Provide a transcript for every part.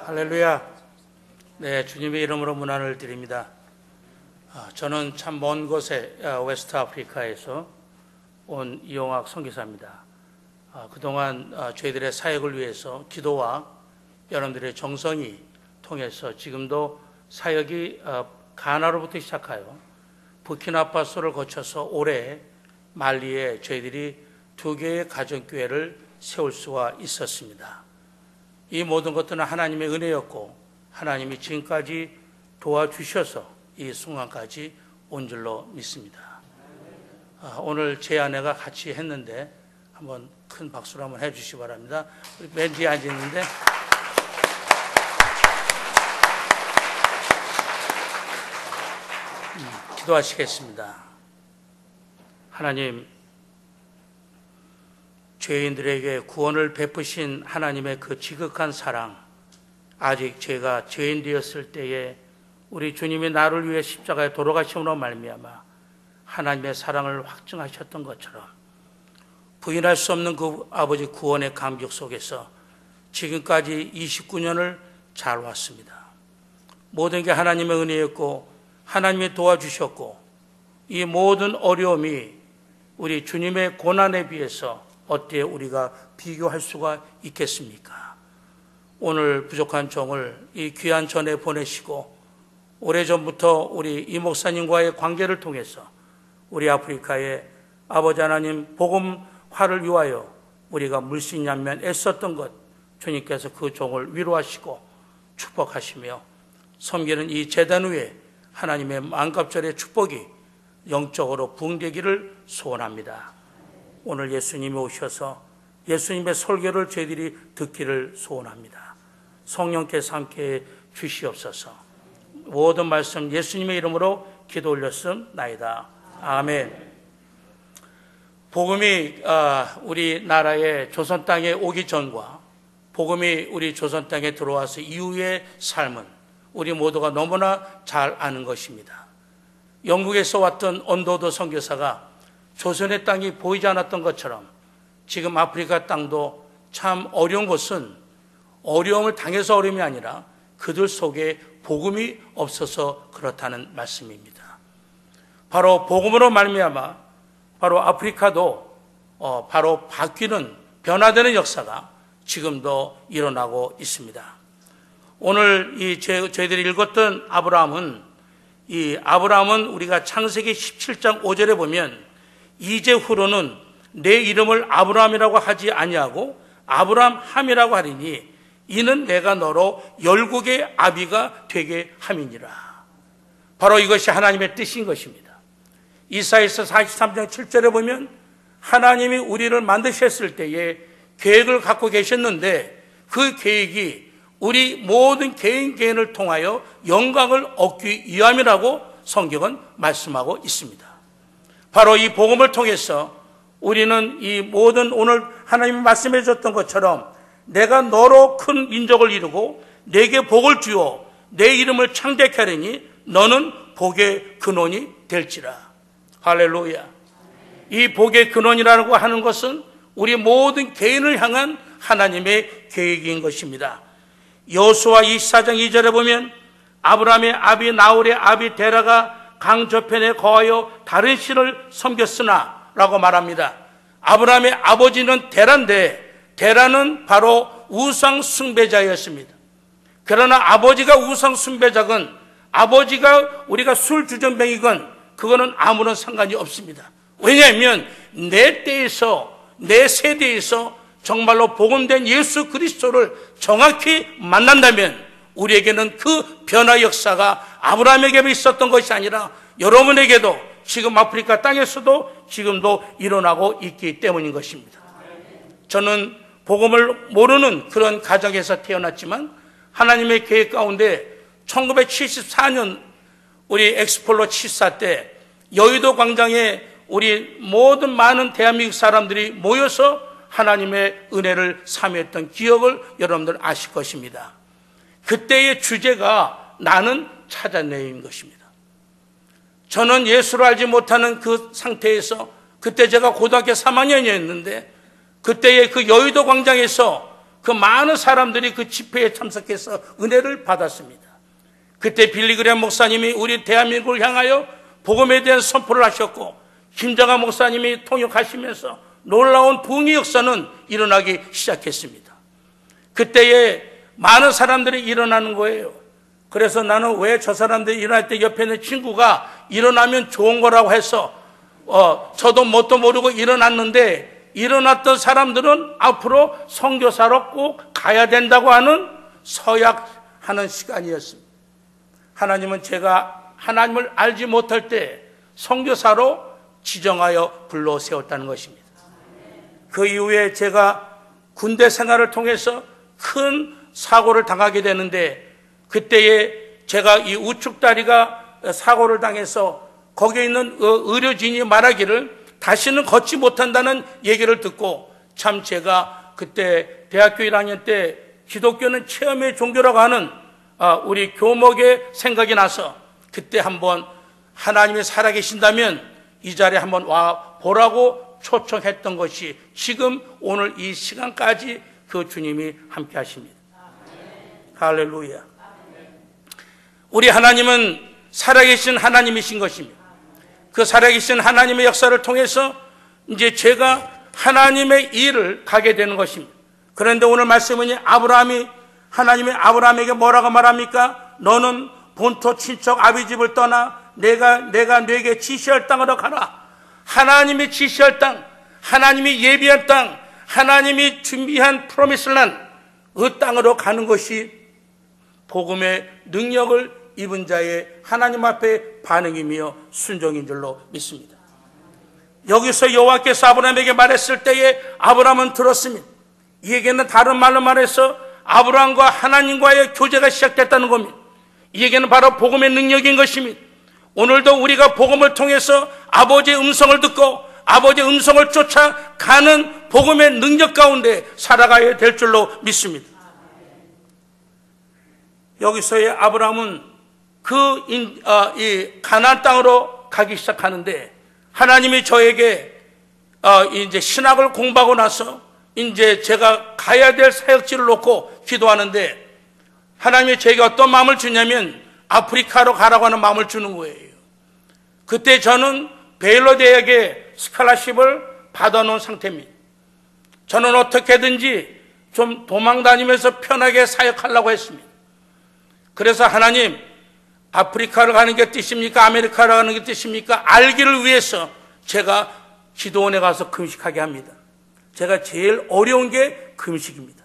할렐루야. 네, 주님의 이름으로 문안을 드립니다. 저는 참 먼 곳에 웨스트 아프리카에서 온 이용학 선교사입니다. 그동안 저희들의 사역을 위해서 기도와 여러분들의 정성이 통해서 지금도 사역이 가나로부터 시작하여 부키나파소를 거쳐서 올해 말리에 저희들이 2개의 가정교회를 세울 수가 있었습니다. 이 모든 것들은 하나님의 은혜였고 하나님이 지금까지 도와주셔서 이 순간까지 온 줄로 믿습니다. 오늘 제 아내가 같이 했는데 한번 큰 박수로 한번 해주시기 바랍니다. 우리 맨 뒤에 앉아있는데 기도하시겠습니다. 하나님, 죄인들에게 구원을 베푸신 하나님의 그 지극한 사랑, 아직 제가 죄인 되었을 때에 우리 주님이 나를 위해 십자가에 돌아가심으로 말미암아 하나님의 사랑을 확증하셨던 것처럼 부인할 수 없는 그 아버지 구원의 감격 속에서 지금까지 29년을 잘 왔습니다. 모든 게 하나님의 은혜였고 하나님이 도와주셨고 이 모든 어려움이 우리 주님의 고난에 비해서 어떻게 우리가 비교할 수가 있겠습니까? 오늘 부족한 종을 이 귀한 전에 보내시고 오래전부터 우리 이 목사님과의 관계를 통해서 우리 아프리카의 아버지 하나님 복음화를 위하여 우리가 물신양면 애썼던 것 주님께서 그 종을 위로하시고 축복하시며 섬기는 이 제단 위에 하나님의 만갑절의 축복이 영적으로 부흥되기를 소원합니다. 오늘 예수님이 오셔서 예수님의 설교를 저희들이 듣기를 소원합니다. 성령께서 함께해 주시옵소서. 모든 말씀 예수님의 이름으로 기도 올렸음나이다. 아멘. 복음이 우리나라의 조선 땅에 오기 전과 복음이 우리 조선 땅에 들어와서 이후의 삶은 우리 모두가 너무나 잘 아는 것입니다. 영국에서 왔던 언도도 선교사가 조선의 땅이 보이지 않았던 것처럼 지금 아프리카 땅도 참 어려운 것은 어려움을 당해서 어려움이 아니라 그들 속에 복음이 없어서 그렇다는 말씀입니다. 바로 복음으로 말미암아 바로 아프리카도 바로 바뀌는 변화되는 역사가 지금도 일어나고 있습니다. 오늘 저희들이 읽었던 아브라함은 우리가 창세기 17장 5절에 보면 이제후로는 내 이름을 아브라함이라고 하지 아니하고 아브라함이라고 하리니 이는 내가 너로 열국의 아비가 되게 함이니라. 바로 이것이 하나님의 뜻인 것입니다. 이사야서 43장 7절에 보면 하나님이 우리를 만드셨을 때에 계획을 갖고 계셨는데 그 계획이 우리 모든 개인을 통하여 영광을 얻기 위함이라고 성경은 말씀하고 있습니다. 바로 이 복음을 통해서 우리는 이 모든 오늘 하나님이 말씀해 주셨던 것처럼 내가 너로 큰 민족을 이루고 내게 복을 주어 내 이름을 창대케 하리니 너는 복의 근원이 될지라. 할렐루야. 이 복의 근원이라고 하는 것은 우리 모든 개인을 향한 하나님의 계획인 것입니다. 여호수아 24장 2절에 보면 아브라함의 아비 나홀의 아비 데라가 강 저편에 거하여 다른 신을 섬겼으나 라고 말합니다. 아브라함의 아버지는 데라인데 데라는 바로 우상 숭배자였습니다. 그러나 아버지가 우상 숭배자건 아버지가 우리가 술주정뱅이건 그거는 아무런 상관이 없습니다. 왜냐하면 내 때에서 내 세대에서 정말로 복음된 예수 그리스도를 정확히 만난다면 우리에게는 그 변화 역사가 아브라함에게 있었던 것이 아니라 여러분에게도 지금 아프리카 땅에서도 지금도 일어나고 있기 때문인 것입니다. 저는 복음을 모르는 그런 가정에서 태어났지만 하나님의 계획 가운데 1974년 우리 엑스폴로 74 때 여의도 광장에 우리 모든 많은 대한민국 사람들이 모여서 하나님의 은혜를 사모했던 기억을 여러분들 아실 것입니다. 그때의 주제가 나는 찾아내인 것입니다. 저는 예수를 알지 못하는 그 상태에서 그때 제가 고등학교 3학년이었는데 그때의 그 여의도 광장에서 그 많은 사람들이 그 집회에 참석해서 은혜를 받았습니다. 그때 빌리그레 목사님이 우리 대한민국을 향하여 복음에 대한 선포를 하셨고, 김정한 목사님이 통역하시면서 놀라운 부흥의 역사는 일어나기 시작했습니다. 그때에 많은 사람들이 일어나는 거예요. 그래서 나는 왜 저 사람들이 일어날 때 옆에 있는 친구가 일어나면 좋은 거라고 해서 저도 뭣도 모르고 일어났는데, 일어났던 사람들은 앞으로 선교사로 꼭 가야 된다고 하는 서약하는 시간이었습니다. 하나님은 제가 하나님을 알지 못할 때 선교사로 지정하여 불러 세웠다는 것입니다. 그 이후에 제가 군대 생활을 통해서 큰 사고를 당하게 되는데, 그때에 제가 이 우측다리가 사고를 당해서 거기에 있는 의료진이 말하기를 다시는 걷지 못한다는 얘기를 듣고, 참 제가 그때 대학교 1학년 때 기독교는 체험의 종교라고 하는 우리 교목의 생각이 나서 그때 한번 하나님이 살아계신다면 이 자리에 한번 와 보라고 초청했던 것이 지금 오늘 이 시간까지 그 주님이 함께 하십니다. 할렐루야. 우리 하나님은 살아계신 하나님이신 것입니다. 그 살아계신 하나님의 역사를 통해서 이제 제가 하나님의 일을 가게 되는 것입니다. 그런데 오늘 말씀은 하나님이 아브라함에게 뭐라고 말합니까? 너는 본토 친척 아비 집을 떠나 내가 너에게 지시할 땅으로 가라. 하나님이 지시할 땅, 하나님이 예비한 땅, 하나님이 준비한 프로미스란 그 땅으로 가는 것이 복음의 능력을 입은 자의 하나님 앞에 반응이며 순종인 줄로 믿습니다. 여기서 여호와께서 아브라함에게 말했을 때에 아브라함은 들었습니다. 이 얘기는 다른 말로 말해서 아브라함과 하나님과의 교제가 시작됐다는 겁니다. 이 얘기는 바로 복음의 능력인 것입니다. 오늘도 우리가 복음을 통해서 아버지의 음성을 듣고 아버지의 음성을 쫓아가는 복음의 능력 가운데 살아가야 될 줄로 믿습니다. 여기서의 아브라함은 이 가나안 땅으로 가기 시작하는데, 하나님이 저에게 이제 신학을 공부하고 나서 이제 제가 가야 될 사역지를 놓고 기도하는데, 하나님이 저에게 어떤 마음을 주냐면 아프리카로 가라고 하는 마음을 주는 거예요. 그때 저는 베일러 대학에 스칼라십을 받아놓은 상태입니다. 저는 어떻게든지 좀 도망 다니면서 편하게 사역하려고 했습니다. 그래서 하나님, 아프리카를 가는 게 뜻입니까? 아메리카를 가는 게 뜻입니까? 알기를 위해서 제가 기도원에 가서 금식하게 합니다. 제가 제일 어려운 게 금식입니다.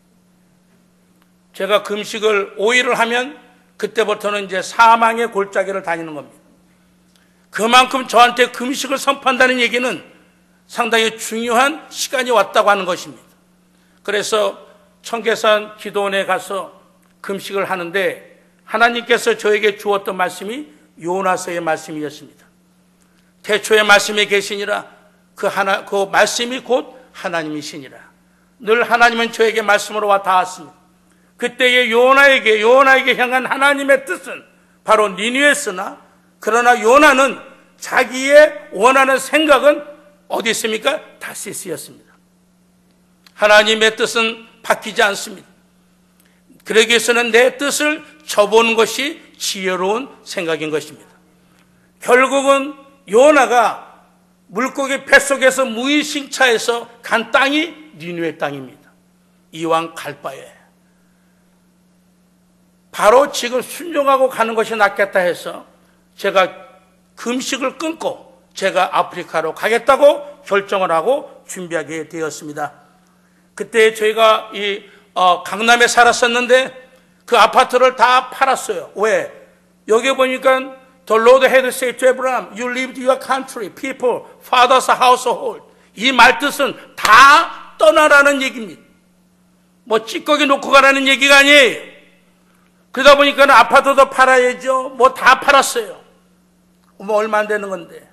제가 금식을 5일을 하면 그때부터는 이제 사망의 골짜기를 다니는 겁니다. 그만큼 저한테 금식을 선포한다는 얘기는 상당히 중요한 시간이 왔다고 하는 것입니다. 그래서 청계산 기도원에 가서 금식을 하는데, 하나님께서 저에게 주었던 말씀이 요나서의 말씀이었습니다. 태초에 말씀이 계시니라. 그 말씀이 곧 하나님이시니라. 늘 하나님은 저에게 말씀으로 와 닿았습니다. 그때의 요나에게 향한 하나님의 뜻은 바로 니느웨였으나, 그러나 요나는 자기의 원하는 생각은 어디 있습니까? 다시스였습니다. 하나님의 뜻은 바뀌지 않습니다. 그러기 위해서는 내 뜻을 쳐보는 것이 지혜로운 생각인 것입니다. 결국은 요나가 물고기 뱃속에서 무의식차에서 간 땅이 니느웨 땅입니다. 이왕 갈 바에 바로 지금 순종하고 가는 것이 낫겠다 해서 제가 금식을 끊고 제가 아프리카로 가겠다고 결정을 하고 준비하게 되었습니다. 그때 저희가 강남에 살았었는데 그 아파트를 다 팔았어요. 왜? 여기 보니까 The Lord had said to Abraham, you leave your country, people, father's household. 이 말뜻은 다 떠나라는 얘기입니다. 뭐 찌꺼기 놓고 가라는 얘기가 아니에요. 그러다 보니까 아파트도 팔아야죠. 뭐 다 팔았어요. 뭐 얼마 안 되는 건데.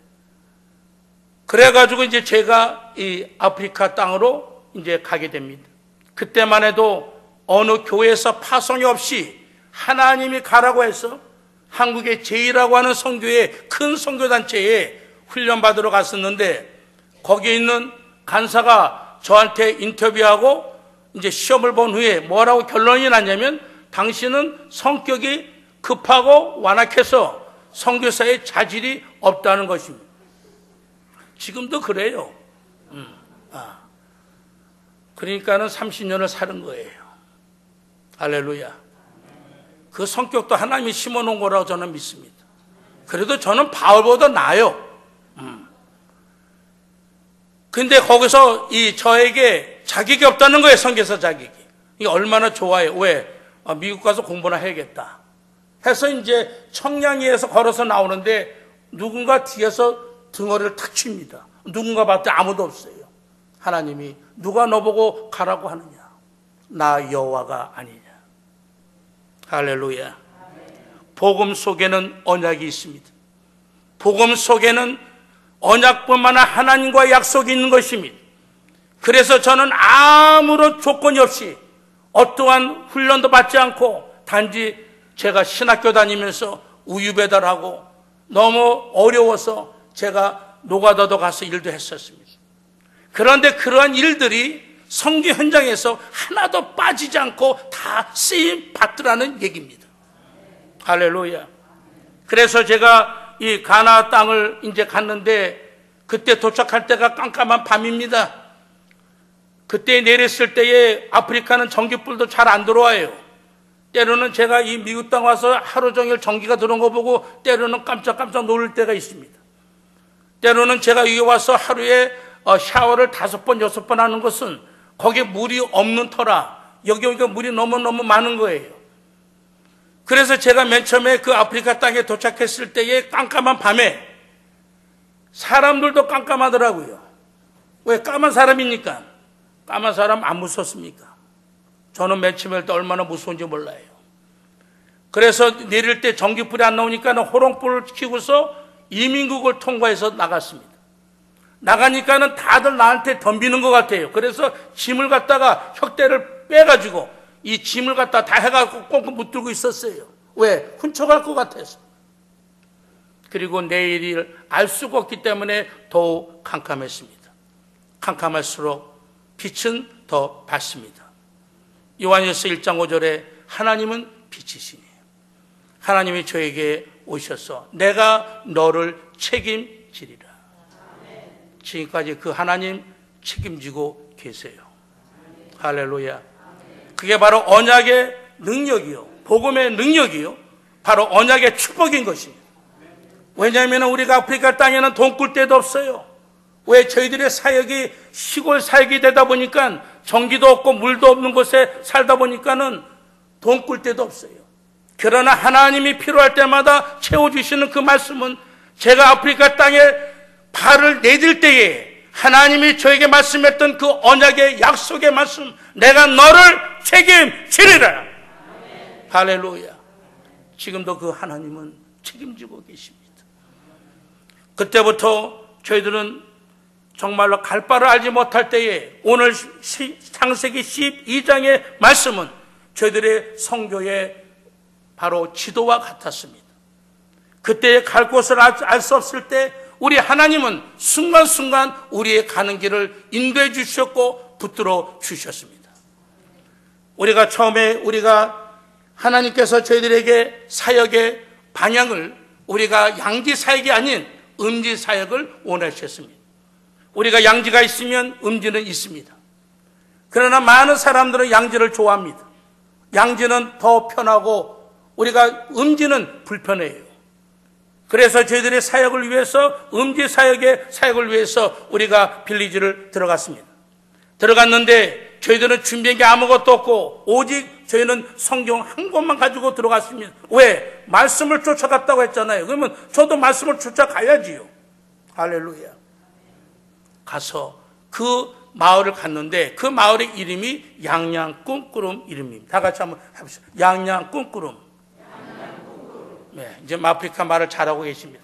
그래가지고 이제 제가 이 아프리카 땅으로 이제 가게 됩니다. 그때만 해도 어느 교회에서 파송이 없이 하나님이 가라고 해서 한국의 제이라고 하는 선교회, 큰 선교단체에 훈련받으러 갔었는데, 거기에 있는 간사가 저한테 인터뷰하고 이제 시험을 본 후에 뭐라고 결론이 났냐면 당신은 성격이 급하고 완악해서 선교사의 자질이 없다는 것입니다. 지금도 그래요. 그러니까는 30년을 사는 거예요. 할렐루야. 그 성격도 하나님이 심어놓은 거라고 저는 믿습니다. 그래도 저는 바울보다 나아요. 근데 거기서 저에게 자격이 없다는 거예요. 선교사 자격이. 이게 얼마나 좋아요. 왜? 미국 가서 공부나 해야겠다 해서 이제 청량리에서 걸어서 나오는데 누군가 뒤에서 등어리를 탁 칩니다. 누군가 봤더니 아무도 없어요. 하나님이 누가 너보고 가라고 하느냐? 나 여호와가 아니냐. 할렐루야. 복음 속에는 언약이 있습니다. 복음 속에는 언약뿐만 아니라 하나님과 약속이 있는 것입니다. 그래서 저는 아무런 조건이 없이 어떠한 훈련도 받지 않고 단지 제가 신학교 다니면서 우유 배달하고 너무 어려워서 제가 노가다도 가서 일도 했었습니다. 그런데 그러한 일들이 선교 현장에서 하나도 빠지지 않고 다 쓰임 받더라는 얘기입니다. 할렐루야. 그래서 제가 이 가나안 땅을 이제 갔는데 그때 도착할 때가 깜깜한 밤입니다. 그때 내렸을 때에 아프리카는 전기불도 잘 안 들어와요. 때로는 제가 이 미국 땅 와서 하루 종일 전기가 들어온 거 보고 때로는 깜짝깜짝 놀랄 때가 있습니다. 때로는 제가 여기 와서 하루에 샤워를 5번, 6번 하는 것은 거기에 물이 없는 터라 여기 오니까 물이 너무너무 많은 거예요. 그래서 제가 맨 처음에 그 아프리카 땅에 도착했을 때에 깜깜한 밤에 사람들도 깜깜하더라고요. 왜? 까만 사람이니까. 까만 사람 안 무섭습니까? 저는 맨 처음에 때 얼마나 무서운지 몰라요. 그래서 내릴 때 전기불이 안 나오니까 호롱불을 켜고서 이민국을 통과해서 나갔습니다. 나가니까는 다들 나한테 덤비는 것 같아요. 그래서 짐을 갖다가 혁대를 빼가지고 이 짐을 갖다 다 해갖고 꽁꽁 붙들고 있었어요. 왜? 훔쳐갈 것 같아서. 그리고 내일을 알 수가 없기 때문에 더욱 캄캄했습니다. 캄캄할수록 빛은 더 밝습니다. 요한일서 1장 5절에 하나님은 빛이시니 하나님이 저에게 오셔서 내가 너를 책임지리라. 지금까지 그 하나님 책임지고 계세요. 할렐루야. 그게 바로 언약의 능력이요, 복음의 능력이요, 바로 언약의 축복인 것입니다. 왜냐하면 우리가 아프리카 땅에는 돈 꿀 데도 없어요. 왜? 저희들의 사역이 시골 사역이 되다 보니까 전기도 없고 물도 없는 곳에 살다 보니까는 돈 꿀 데도 없어요. 그러나 하나님이 필요할 때마다 채워주시는 그 말씀은 제가 아프리카 땅에 발을 내딜 때에 하나님이 저에게 말씀했던 그 언약의 약속의 말씀, 내가 너를 책임지리라. 할렐루야. 지금도 그 하나님은 책임지고 계십니다. 그때부터 저희들은 정말로 갈 바를 알지 못할 때에 오늘 창세기 12장의 말씀은 저희들의 선교의 바로 지도와 같았습니다. 그때 갈 곳을 알 수 없을 때 우리 하나님은 순간순간 우리의 가는 길을 인도해 주셨고 붙들어 주셨습니다. 우리가 처음에 하나님께서 저희들에게 사역의 방향을 우리가 양지 사역이 아닌 음지 사역을 원하셨습니다. 우리가 양지가 있으면 음지는 있습니다. 그러나 많은 사람들은 양지를 좋아합니다. 양지는 더 편하고 우리가 음지는 불편해요. 그래서 저희들의 사역을 위해서 음지 사역의 사역을 위해서 우리가 빌리지를 들어갔습니다. 들어갔는데 저희들은 준비한 게 아무것도 없고 오직 저희는 성경 한 권만 가지고 들어갔습니다. 왜? 말씀을 쫓아갔다고 했잖아요. 그러면 저도 말씀을 쫓아가야지요. 할렐루야. 가서 그 마을을 갔는데 그 마을의 이름이 양양꿈꾸름 이름입니다. 다 같이 한번 해보시죠. 양양꿈꾸름. 네, 이제 아프리카 말을 잘하고 계십니다.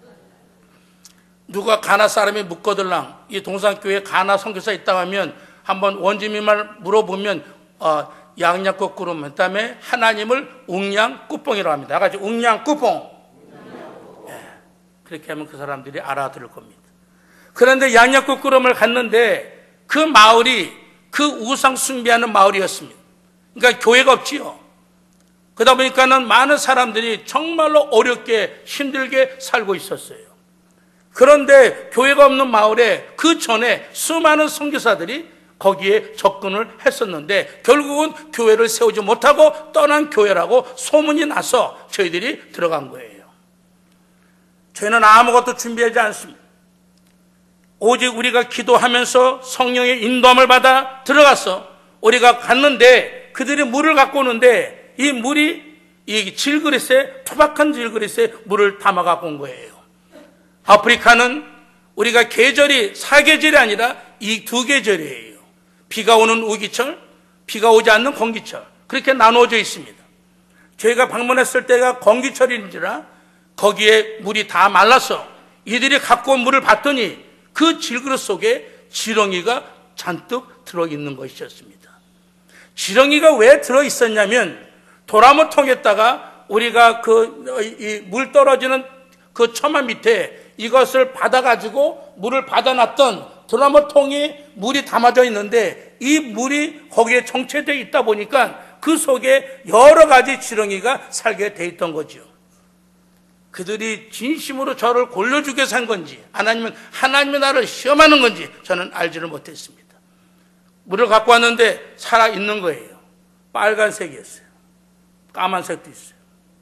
누가 가나 사람이 묻거들랑 이 동산교회에 가나 선교사 있다고 하면 한번 원주민만 물어보면 양양꿈꾸름 그다음에 하나님을 웅양꾸뽕이라고 합니다. 다 같이 웅양꾸뽕. 네, 그렇게 하면 그 사람들이 알아들을 겁니다. 그런데 양양꾸꾸름을 갔는데 그 마을이 그 우상 숭배하는 마을이었습니다. 그러니까 교회가 없지요. 그러다 보니까는 많은 사람들이 정말로 어렵게 힘들게 살고 있었어요. 그런데 교회가 없는 마을에 그 전에 수많은 선교사들이 거기에 접근을 했었는데 결국은 교회를 세우지 못하고 떠난 교회라고 소문이 나서 저희들이 들어간 거예요. 저희는 아무것도 준비하지 않습니다. 오직 우리가 기도하면서 성령의 인도함을 받아 들어가서 우리가 갔는데 그들이 물을 갖고 오는데 이 물이 이 질그릇에, 투박한 질그릇에 물을 담아 갖고 온 거예요. 아프리카는 우리가 계절이 사계절이 아니라 이 두 계절이에요. 비가 오는 우기철, 비가 오지 않는 건기철, 그렇게 나누어져 있습니다. 저희가 방문했을 때가 건기철인지라 거기에 물이 다 말라서 이들이 갖고 온 물을 봤더니 그 질그릇 속에 지렁이가 잔뜩 들어있는 것이었습니다. 지렁이가 왜 들어있었냐면 도라무통에다가 우리가 물 떨어지는 그 처마 밑에 이것을 받아가지고 물을 받아놨던 도라무통이 물이 담아져 있는데 이 물이 거기에 정체되어 있다 보니까 그 속에 여러 가지 지렁이가 살게 돼 있던 거죠. 그들이 진심으로 저를 골려주기 위해서 한 건지 아니면 하나님의 나를 시험하는 건지 저는 알지를 못했습니다. 물을 갖고 왔는데 살아있는 거예요. 빨간색이었어요. 까만색도 있어요.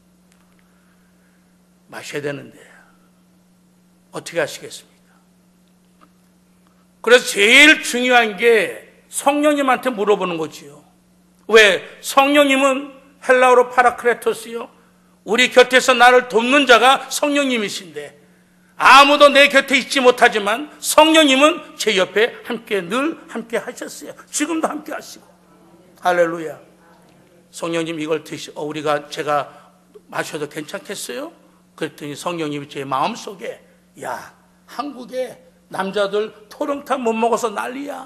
마셔야 되는데 어떻게 하시겠습니까? 그래서 제일 중요한 게 성령님한테 물어보는 거지요. 왜? 성령님은 헬라어로 파라크레토스요. 우리 곁에서 나를 돕는 자가 성령님이신데 아무도 내 곁에 있지 못하지만 성령님은 제 옆에 늘 함께 하셨어요. 지금도 함께 하시고. 할렐루야. 성령님 이걸 제가 마셔도 괜찮겠어요? 그랬더니 성령님이 제 마음속에 야, 한국에 남자들 토종탕 못 먹어서 난리야.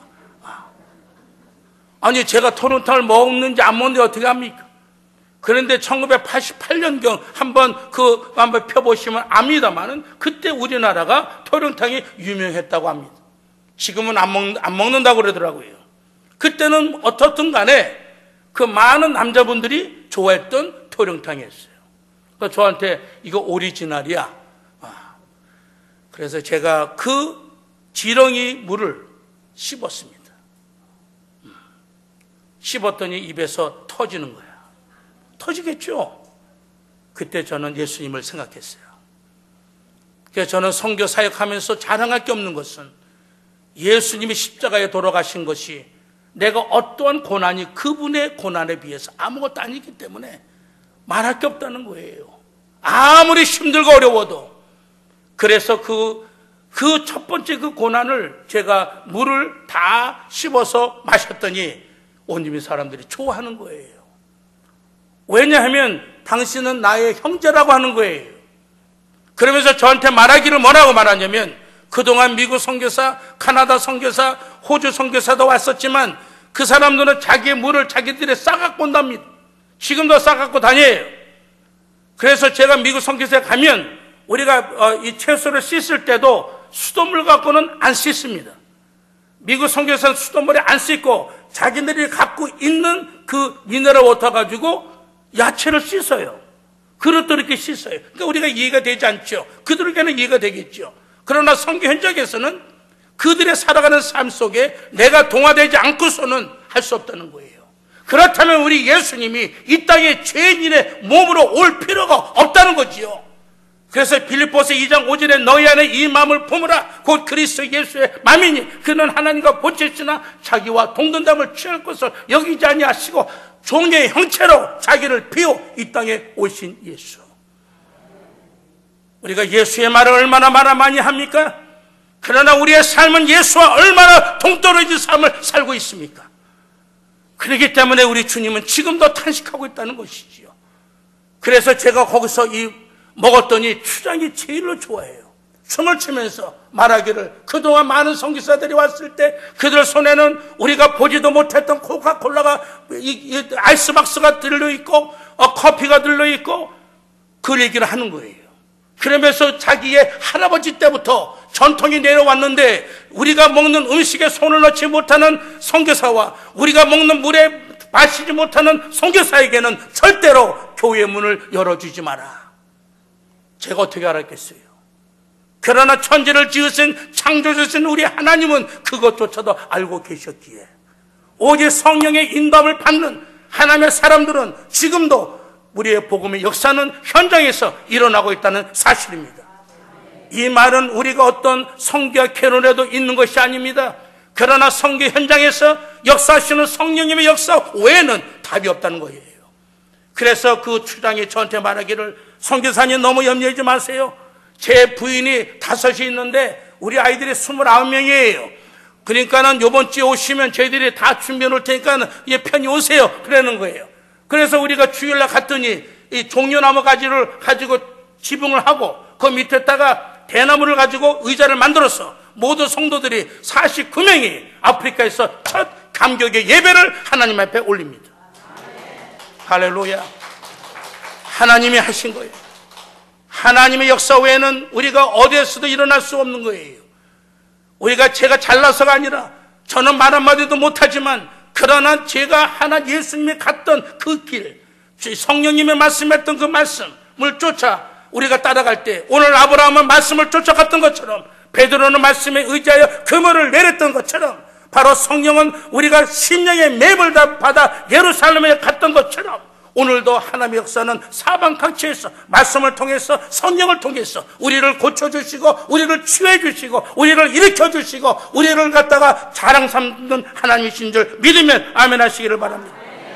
아니 제가 토종탕을 먹는지 안 먹는지 어떻게 합니까? 그런데 1988년경 한번 펴보시면 압니다만은 그때 우리나라가 토종탕이 유명했다고 합니다. 지금은 안 먹는다고 그러더라고요. 그때는 어떻든 간에 그 많은 남자분들이 좋아했던 토종탕이었어요. 그러니까 저한테 이거 오리지널이야. 그래서 제가 그 지렁이 물을 씹었습니다. 씹었더니 입에서 터지는 거야. 터지겠죠? 그때 저는 예수님을 생각했어요. 그래서 저는 선교 사역하면서 자랑할 게 없는 것은 예수님이 십자가에 돌아가신 것이 내가 어떠한 고난이 그분의 고난에 비해서 아무것도 아니기 때문에 말할 게 없다는 거예요. 아무리 힘들고 어려워도. 그래서 그 첫 번째 그 고난을 제가 물을 다 씹어서 마셨더니 온 집이 사람들이 좋아하는 거예요. 왜냐하면 당신은 나의 형제라고 하는 거예요. 그러면서 저한테 말하기를 뭐라고 말하냐면 그동안 미국 선교사, 카나다 선교사, 호주 선교사도 왔었지만 그 사람들은 자기의 물을 자기들이 싸갖고 온답니다. 지금도 싸갖고 다녀요. 그래서 제가 미국 선교사에 가면 우리가 이 채소를 씻을 때도 수돗물 갖고는 안 씻습니다. 미국 선교사는 수돗물에 안 씻고 자기들이 갖고 있는 그 미네랄 워터 가지고 야채를 씻어요. 그릇도 이렇게 씻어요. 그러니까 우리가 이해가 되지 않죠. 그들에게는 이해가 되겠죠. 그러나 선교 현장에서는 그들의 살아가는 삶 속에 내가 동화되지 않고서는 할 수 없다는 거예요. 그렇다면 우리 예수님이 이 땅에 죄인의 몸으로 올 필요가 없다는 거지요. 그래서 빌립보서 2장 5절에 너희 안에 이 마음을 품으라. 곧 그리스도 예수의 마음이니 그는 하나님과 본체시나 자기와 동등됨을 취할 것을 여기지 아니하시고 종의 형체로 자기를 비워 이 땅에 오신 예수. 우리가 예수의 말을 얼마나 많이 합니까? 그러나 우리의 삶은 예수와 얼마나 동떨어진 삶을 살고 있습니까? 그렇기 때문에 우리 주님은 지금도 탄식하고 있다는 것이지요. 그래서 제가 거기서 먹었더니 추장이 제일로 좋아해요. 춤을 추면서 말하기를 그동안 많은 선교사들이 왔을 때 그들 손에는 우리가 보지도 못했던 코카콜라가 아이스박스가 들려있고 커피가 들려있고 그 얘기를 하는 거예요. 그러면서 자기의 할아버지 때부터 전통이 내려왔는데 우리가 먹는 음식에 손을 넣지 못하는 선교사와 우리가 먹는 물에 마시지 못하는 선교사에게는 절대로 교회의 문을 열어주지 마라. 제가 어떻게 알았겠어요? 그러나 천지를 지으신 창조주신 우리 하나님은 그것조차도 알고 계셨기에 오직 성령의 인도함을 받는 하나님의 사람들은 지금도 우리의 복음의 역사는 현장에서 일어나고 있다는 사실입니다. 이 말은 우리가 어떤 성교와 캐논에도 있는 것이 아닙니다. 그러나 성교 현장에서 역사하시는 성령님의 역사 외에는 답이 없다는 거예요. 그래서 그 추장이 저한테 말하기를, 선교사님 너무 염려하지 마세요. 제 부인이 5이 있는데 우리 아이들이 29명이에요. 그러니까는 이번 주에 오시면 저희들이 다 준비해 놓을 테니까 편히 오세요. 그러는 거예요. 그래서 우리가 주일날 갔더니 이 종려나무 가지를 가지고 지붕을 하고 그 밑에다가 대나무를 가지고 의자를 만들어서 모든 성도들이 49명이 아프리카에서 첫 감격의 예배를 하나님 앞에 올립니다. 할렐루야. 하나님이 하신 거예요. 하나님의 역사 외에는 우리가 어디에서도 일어날 수 없는 거예요. 제가 잘나서가 아니라 저는 말 한마디도 못하지만 그러나 제가 예수님이 갔던 그 길, 성령님의 말씀했던 그 말씀을 쫓아 우리가 따라갈 때 오늘 아브라함은 말씀을 쫓아갔던 것처럼 베드로는 말씀에 의지하여 그물을 내렸던 것처럼 바로 성령은 우리가 심령의 맵을 받아 예루살렘에 갔던 것처럼 오늘도 하나님의 역사는 사방 각지에서 말씀을 통해서 성령을 통해서 우리를 고쳐주시고 우리를 치유해주시고 우리를 일으켜주시고 우리를 갖다가 자랑 삼는 하나님이신 줄 믿으면 아멘 하시기를 바랍니다.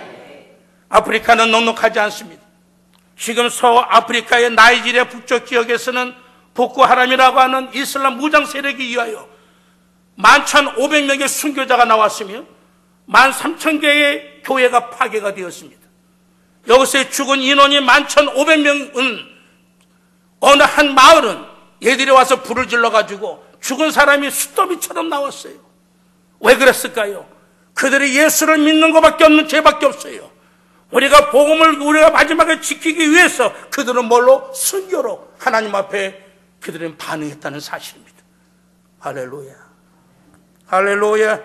아프리카는 넉넉하지 않습니다. 지금 서아프리카의 나이지리아 북쪽 지역에서는 보코하람이라고 하는 이슬람 무장 세력에 의하여 11,500명의 순교자가 나왔으며 13,000개의 교회가 파괴가 되었습니다. 여기서 죽은 인원이 11,500명은 어느 한 마을은 얘들이 와서 불을 질러가지고 죽은 사람이 숫더미처럼 나왔어요. 왜 그랬을까요? 그들이 예수를 믿는 것밖에 없는 죄밖에 없어요. 우리가 복음을 우리가 마지막에 지키기 위해서 그들은 뭘로? 순교로 하나님 앞에 그들은 반응했다는 사실입니다. 할렐루야. 할렐루야.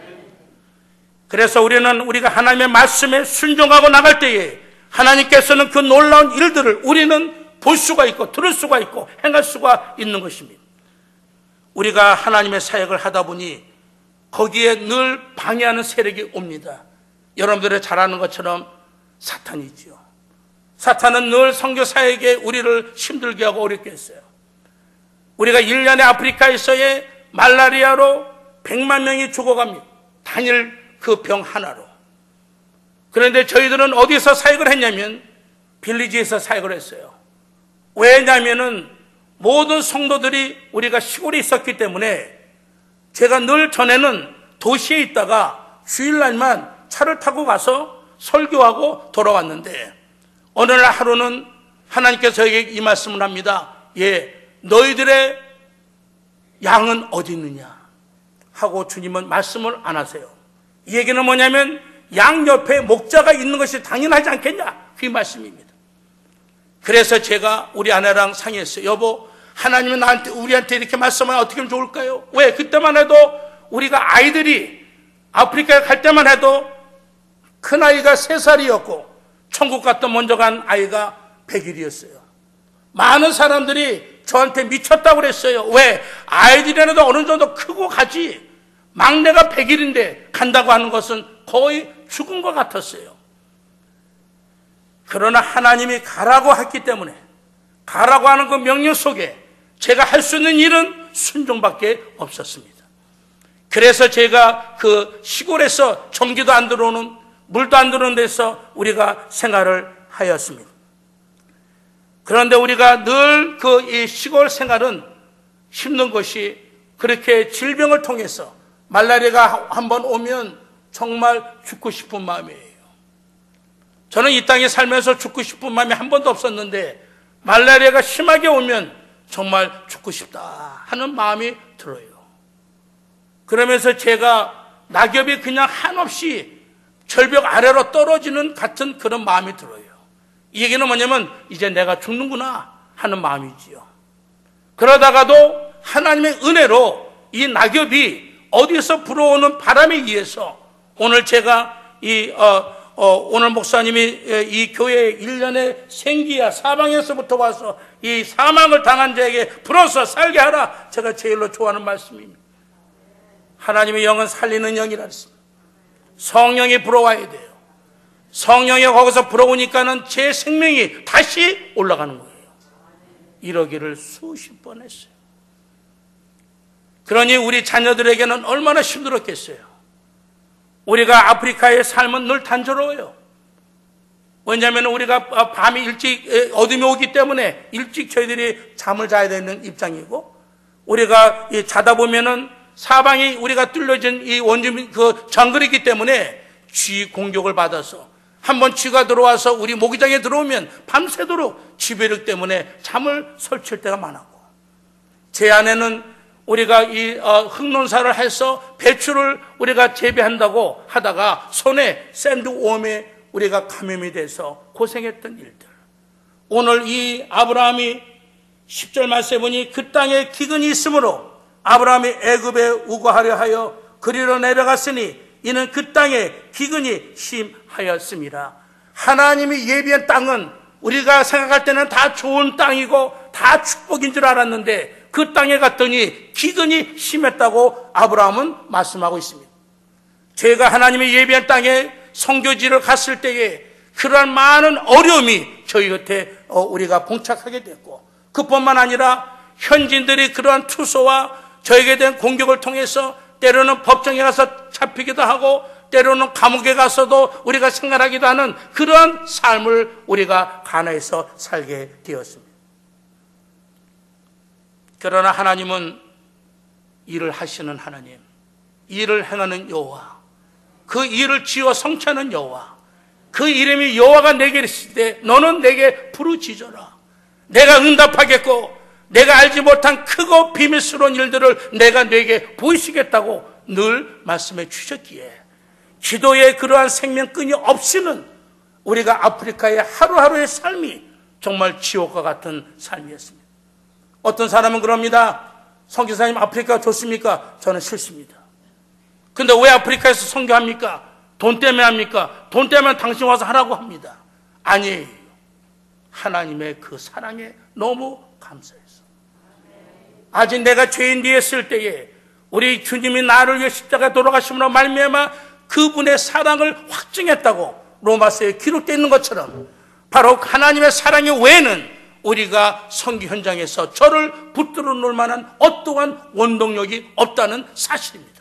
그래서 우리가 하나님의 말씀에 순종하고 나갈 때에 하나님께서는 그 놀라운 일들을 우리는 볼 수가 있고 들을 수가 있고 행할 수가 있는 것입니다. 우리가 하나님의 사역을 하다 보니 거기에 늘 방해하는 세력이 옵니다. 여러분들이 잘 아는 것처럼 사탄이지요. 사탄은 늘 선교 사역에 우리를 힘들게 하고 어렵게 했어요. 우리가 1년에 아프리카에서의 말라리아로 100만 명이 죽어갑니다. 단일 그 병 하나로. 그런데 저희들은 어디서 사역을 했냐면 빌리지에서 사역을 했어요. 왜냐면은 모든 성도들이 우리가 시골에 있었기 때문에 제가 늘 전에는 도시에 있다가 주일날만 차를 타고 가서 설교하고 돌아왔는데 어느 날 하루는 하나님께서 저에게 이 말씀을 합니다. 너희들의 양은 어디 있느냐 하고 주님은 말씀을 안 하세요. 이 얘기는 뭐냐면 양 옆에 목자가 있는 것이 당연하지 않겠냐, 그 말씀입니다. 그래서 제가 우리 아내랑 상의했어요. 여보, 하나님은 우리한테 이렇게 말씀하면 어떻게 하면 좋을까요? 왜? 그때만 해도 우리가 아이들이 아프리카에 갈 때만 해도 큰아이가 3살이었고 천국 갔다 먼저 간 아이가 100일이었어요. 많은 사람들이 저한테 미쳤다고 그랬어요. 왜? 아이들이라도 어느 정도 크고 가지 막내가 100일인데 간다고 하는 것은 거의 죽은 것 같았어요. 그러나 하나님이 가라고 했기 때문에 가라고 하는 그 명령 속에 제가 할 수 있는 일은 순종밖에 없었습니다. 그래서 제가 그 시골에서 전기도 안 들어오는 물도 안 들어오는 데서 우리가 생활을 하였습니다. 그런데 우리가 늘 그 이 시골 생활은 힘든 것이 그렇게 질병을 통해서 말라리아가 한번 오면 정말 죽고 싶은 마음이에요. 저는 이 땅에 살면서 죽고 싶은 마음이 한 번도 없었는데 말라리아가 심하게 오면 정말 죽고 싶다 하는 마음이 들어요. 그러면서 제가 낙엽이 그냥 한없이 절벽 아래로 떨어지는 같은 그런 마음이 들어요. 이 얘기는 뭐냐면 이제 내가 죽는구나 하는 마음이지요. 그러다가도 하나님의 은혜로 이 낙엽이 어디서 불어오는 바람에 의해서 오늘 제가 오늘 목사님이 이 교회 1년의 생기야 사방에서부터 와서 이 사망을 당한 자에게 불어서 살게 하라, 제가 제일로 좋아하는 말씀입니다. 하나님의 영은 살리는 영이라 했습니다. 성령이 불어와야 돼요. 성령이 거기서 불어오니까는 제 생명이 다시 올라가는 거예요. 이러기를 수십 번 했어요. 그러니 우리 자녀들에게는 얼마나 힘들었겠어요. 우리가 아프리카의 삶은 늘 단조로워요. 왜냐하면 우리가 밤이 일찍 어둠이 오기 때문에 일찍 저희들이 잠을 자야 되는 입장이고, 우리가 자다 보면은 사방이 우리가 뚫려진 이 원주민 그 정글이기 때문에 쥐 공격을 받아서 한번 쥐가 들어와서 우리 모기장에 들어오면 밤새도록 쥐배력 때문에 잠을 설칠 때가 많았고, 제 아내는 우리가 이 흑농사를 해서 배추를 우리가 재배한다고 하다가 손에 샌드웜에 우리가 감염이 돼서 고생했던 일들. 오늘 이 아브라함이 10절 말씀에 보니 그 땅에 기근이 있으므로 아브라함이 애굽에 우거하려 하여 그리로 내려갔으니 이는 그 땅에 기근이 심하였습니다. 하나님이 예비한 땅은 우리가 생각할 때는 다 좋은 땅이고 다 축복인 줄 알았는데 그 땅에 갔더니 기근이 심했다고 아브라함은 말씀하고 있습니다. 제가 하나님의 예비한 땅에 선교지를 갔을 때에 그러한 많은 어려움이 저희 곁에 우리가 봉착하게 됐고, 그뿐만 아니라 현지인들이 그러한 투소와 저에게 된 공격을 통해서 때로는 법정에 가서 잡히기도 하고 때로는 감옥에 가서도 우리가 생활하기도 하는 그러한 삶을 우리가 가나에서 살게 되었습니다. 그러나 하나님은 일을 하시는 하나님, 일을 행하는 여호와, 그 일을 지어 성취하는 여호와, 그 이름이 여호와가 내게 있을 때 너는 내게 부르짖어라. 내가 응답하겠고 내가 알지 못한 크고 비밀스러운 일들을 내가 내게 보이시겠다고 늘 말씀해 주셨기에 기도의 그러한 생명끈이 없이는 우리가 아프리카의 하루하루의 삶이 정말 지옥과 같은 삶이었습니다. 어떤 사람은 그럽니다. 선교사님, 아프리카가 좋습니까? 저는 싫습니다. 근데 왜 아프리카에서 선교합니까? 돈 때문에 합니까? 돈 때문에 당신 와서 하라고 합니다. 아니에요. 하나님의 그 사랑에 너무 감사해서. 아직 내가 죄인 되었을 때에 우리 주님이 나를 위해 십자가에 돌아가심으로 말미암아 그분의 사랑을 확증했다고 로마서에 기록되어 있는 것처럼 바로 하나님의 사랑의 외에는 우리가 선교 현장에서 저를 붙들어 놓을 만한 어떠한 원동력이 없다는 사실입니다.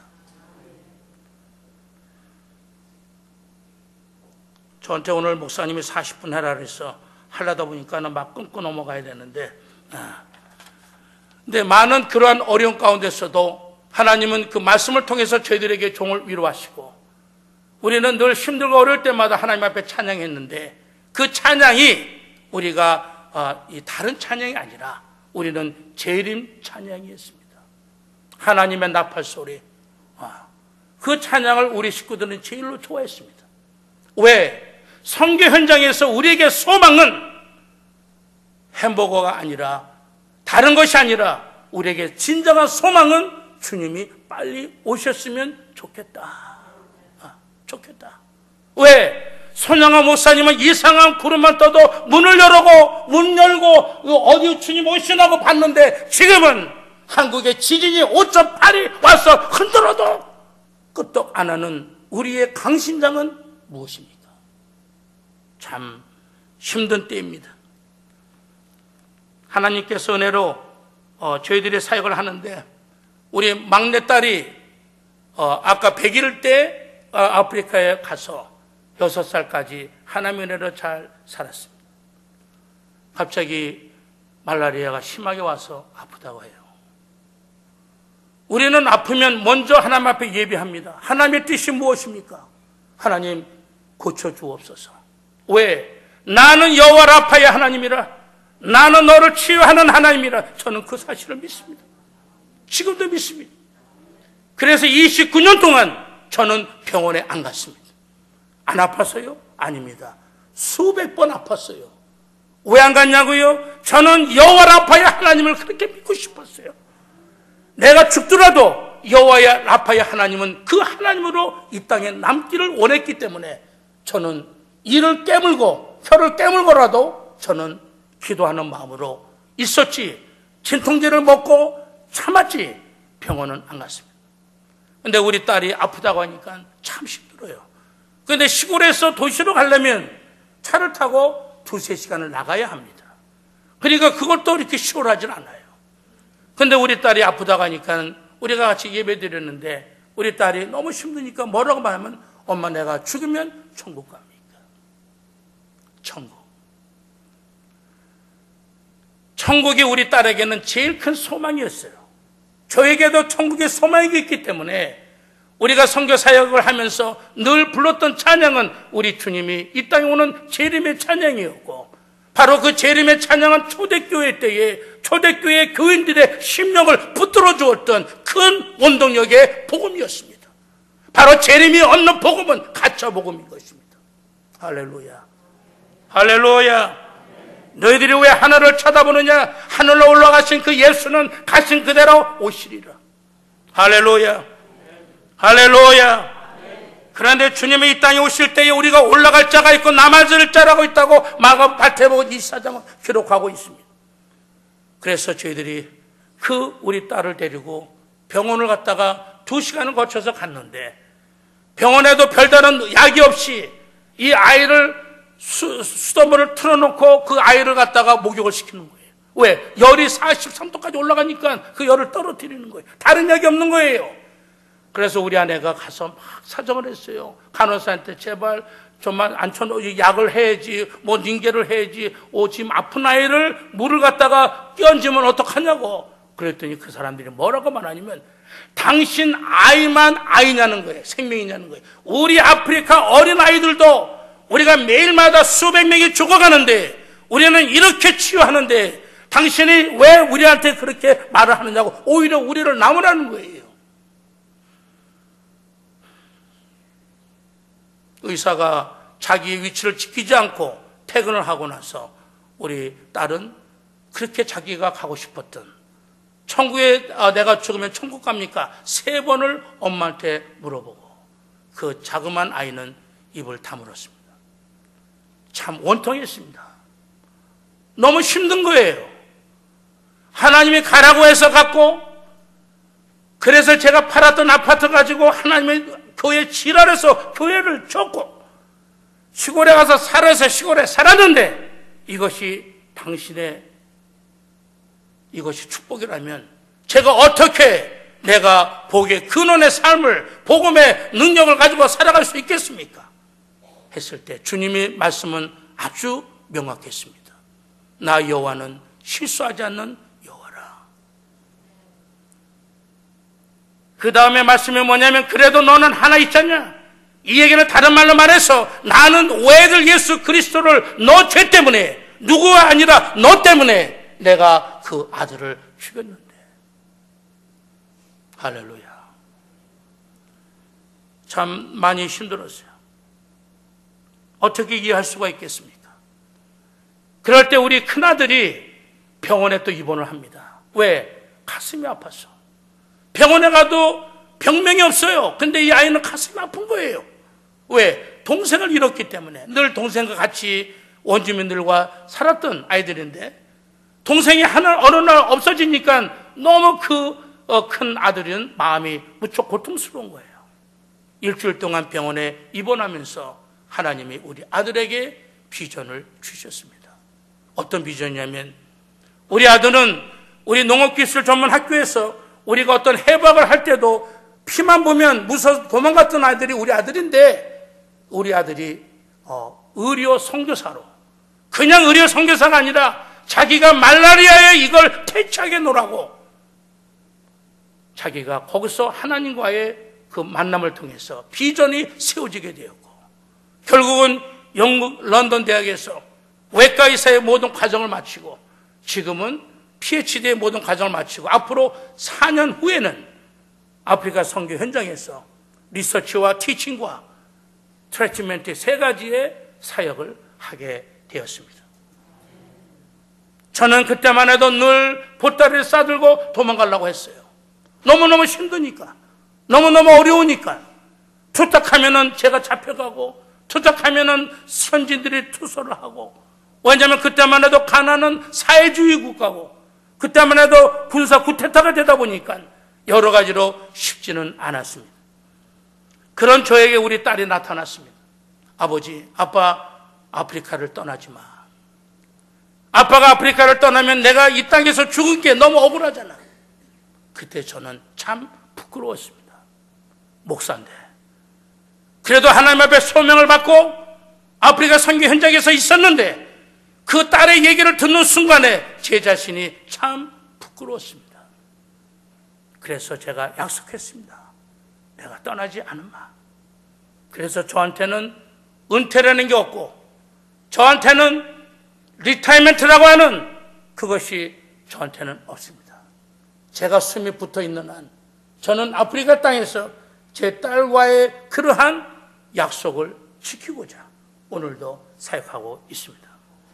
저한테 오늘 목사님이 40분 해라 그래서 하려다 보니까는 막 끊고 넘어가야 되는데, 근데 많은 그러한 어려움 가운데서도 하나님은 그 말씀을 통해서 저희들에게 종을 위로하시고, 우리는 늘 힘들고 어려울 때마다 하나님 앞에 찬양했는데 그 찬양이 우리가 이 다른 찬양이 아니라 우리는 재림 찬양이었습니다. 하나님의 나팔 소리, 그 찬양을 우리 식구들은 제일로 좋아했습니다. 왜? 선교 현장에서 우리에게 소망은 햄버거가 아니라, 다른 것이 아니라 우리에게 진정한 소망은 주님이 빨리 오셨으면 좋겠다. 좋겠다. 왜? 손양아 목사님은 이상한 구름만 떠도 문을 문 열고 어디 주님 오시나고 봤는데 지금은 한국에 지진이 5.8이 와서 흔들어도 끄떡 안 하는 우리의 강심장은 무엇입니까? 참 힘든 때입니다. 하나님께서 은혜로 저희들이 사역을 하는데 우리 막내딸이 아까 100일 때 아프리카에 가서 6살까지 하나님의 은혜로 잘 살았습니다. 갑자기 말라리아가 심하게 와서 아프다고 해요. 우리는 아프면 먼저 하나님 앞에 예비합니다. 하나님의 뜻이 무엇입니까? 하나님 고쳐주옵소서. 왜? 나는 여호와 라파의 하나님이라, 나는 너를 치유하는 하나님이라. 저는 그 사실을 믿습니다. 지금도 믿습니다. 그래서 29년 동안 저는 병원에 안 갔습니다. 안 아팠어요? 아닙니다. 수백 번 아팠어요. 왜 안 갔냐고요? 저는 여호와 라파의 하나님을 그렇게 믿고 싶었어요. 내가 죽더라도 여호와 라파의 하나님은 그 하나님으로 이 땅에 남기를 원했기 때문에 저는 이를 깨물고 혀를 깨물고라도 저는 기도하는 마음으로 있었지, 진통제를 먹고 참았지 병원은 안 갔습니다. 근데 우리 딸이 아프다고 하니까 참 힘들어요. 근데 시골에서 도시로 가려면 차를 타고 2-3시간을 나가야 합니다. 그러니까 그걸 또 이렇게 시골하진 않아요. 근데 우리 딸이 아프다고 하니까 우리가 같이 예배 드렸는데 우리 딸이 너무 힘드니까 뭐라고 말하면, 엄마 내가 죽으면 천국 갑니까? 천국. 천국이 우리 딸에게는 제일 큰 소망이었어요. 저에게도 천국의 소망이 있기 때문에 우리가 선교 사역을 하면서 늘 불렀던 찬양은 우리 주님이 이 땅에 오는 재림의 찬양이었고, 바로 그 재림의 찬양은 초대교회 때에 초대교회 교인들의 심령을 붙들어 주었던 큰 원동력의 복음이었습니다. 바로 재림이 얻는 복음은 가짜 복음인 것입니다. 할렐루야, 할렐루야. 너희들이 왜 하늘을 쳐다보느냐? 하늘로 올라가신 그 예수는 가신 그대로 오시리라. 할렐루야, 할렐루야. 그런데 주님이 이 땅에 오실 때에 우리가 올라갈 자가 있고 남아질 자라고 있다고 마가복음 24장은 기록하고 있습니다. 그래서 저희들이 우리 딸을 데리고 병원을 갔다가 2시간을 거쳐서 갔는데, 병원에도 별다른 약이 없이 이 아이를 수돗물을 틀어놓고 그 아이를 갖다가 목욕을 시키는 거예요. 왜? 열이 43도까지 올라가니까 그 열을 떨어뜨리는 거예요. 다른 약이 없는 거예요. 그래서 우리 아내가 가서 막 사정을 했어요. 간호사한테 제발 좀만 약을 해야지, 뭐 링겔을 해야지, 지금 아픈 아이를 물을 갖다가 끼얹으면 어떡하냐고. 그랬더니 그 사람들이 뭐라고 말하냐면, 당신 아이만 아이냐는 거예요. 생명이냐는 거예요. 우리 아프리카 어린 아이들도 우리가 매일마다 수백 명이 죽어가는데 우리는 이렇게 치유하는데 당신이 왜 우리한테 그렇게 말을 하느냐고 오히려 우리를 나무라는 거예요. 의사가 자기의 위치를 지키지 않고 퇴근을 하고 나서 우리 딸은 그렇게 자기가 가고 싶었던 천국에, 내가 죽으면 천국 갑니까? 3번을 엄마한테 물어보고 그 자그마한 아이는 입을 다물었습니다. 참 원통했습니다. 너무 힘든 거예요. 하나님이 가라고 해서 갔고, 그래서 제가 팔았던 아파트 가지고 하나님의 교회 지랄해서 교회를 줬고, 시골에 가서 살아서 시골에 살았는데 이것이 축복이라면 제가 어떻게 내가 복의 근원의 삶을, 복음의 능력을 가지고 살아갈 수 있겠습니까? 했을 때 주님의 말씀은 아주 명확했습니다. 나 여호와는 실수하지 않는 여호와라. 그 다음에 말씀이 뭐냐면, 그래도 너는 하나 있잖냐. 이 얘기는 다른 말로 말해서 나는 외아들 예수 그리스도를 너 죄 때문에, 누구가 아니라 너 때문에 내가 그 아들을 죽였는데. 할렐루야. 참 많이 힘들었어요. 어떻게 이해할 수가 있겠습니까? 그럴 때 우리 큰아들이 병원에 또 입원을 합니다. 왜? 가슴이 아파서. 병원에 가도 병명이 없어요. 근데 이 아이는 가슴이 아픈 거예요. 왜? 동생을 잃었기 때문에. 늘 동생과 같이 원주민들과 살았던 아이들인데 동생이 어느 날 없어지니까 너무 큰 아들은 마음이 무척 고통스러운 거예요. 일주일 동안 병원에 입원하면서 하나님이 우리 아들에게 비전을 주셨습니다. 어떤 비전이냐면, 우리 아들은 우리 농업기술 전문 학교에서 우리가 어떤 해박을 할 때도 피만 보면 무서워 도망갔던 아이들이 우리 아들인데, 우리 아들이 의료 선교사로, 그냥 의료 선교사가 아니라 자기가 말라리아에 이걸 퇴치하게 놓으라고 자기가 거기서 하나님과의 그 만남을 통해서 비전이 세워지게 되었고, 결국은 영국 런던 대학에서 외과의사의 모든 과정을 마치고 지금은 PhD의 모든 과정을 마치고 앞으로 4년 후에는 아프리카 선교 현장에서 리서치와 티칭과 트리트먼트 3가지의 사역을 하게 되었습니다. 저는 그때만 해도 늘 보따리를 싸들고 도망가려고 했어요. 너무너무 힘드니까, 너무너무 어려우니까. 투탁하면은 제가 잡혀가고, 투탁하면은 선진들이 투소를 하고, 왜냐하면 그때만 해도 가나안은 사회주의 국가고, 그때만 해도 군사 쿠데타가 되다 보니까 여러 가지로 쉽지는 않았습니다. 그런 저에게 우리 딸이 나타났습니다. 아버지, 아빠 아프리카를 떠나지 마. 아빠가 아프리카를 떠나면 내가 이 땅에서 죽은 게 너무 억울하잖아. 그때 저는 참 부끄러웠습니다. 목사인데. 그래도 하나님 앞에 소명을 받고 아프리카 선교 현장에서 있었는데 그 딸의 얘기를 듣는 순간에 제 자신이 참 부끄러웠습니다. 그래서 제가 약속했습니다. 내가 떠나지 않으마. 그래서 저한테는 은퇴라는 게 없고, 저한테는 리타이먼트라고 하는 그것이 저한테는 없습니다. 제가 숨이 붙어 있는 한 저는 아프리카 땅에서 제 딸과의 그러한 약속을 지키고자 오늘도 사역하고 있습니다.